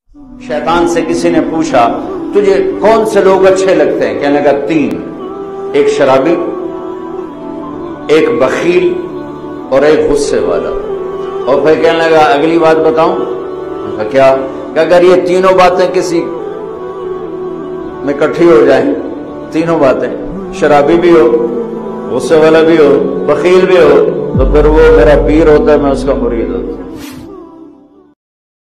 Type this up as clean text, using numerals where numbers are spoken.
शैतान से किसी ने पूछा तुझे कौन से लोग अच्छे लगते हैं? कहने लगा 3, एक शराबी, एक बखील और एक गुस्से वाला। और फिर कहने लगा अगली बात बताऊं? क्या? कि अगर ये तीनों बातें किसी में इकट्ठी हो जाएं, तीनों बातें, शराबी भी हो, गुस्से वाला भी हो, बखील भी हो, तो फिर वो मेरा पीर होता है, मैं उसका मुरीद होता हूं।